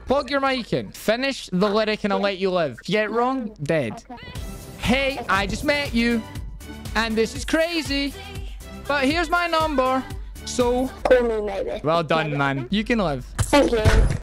Plug your mic in. Finish the lyric and I'll let you live. If you get it wrong, dead. Hey, I just met you. And this is crazy. But here's my number. So, Call me, maybe. well done, man. You can live. Thank you.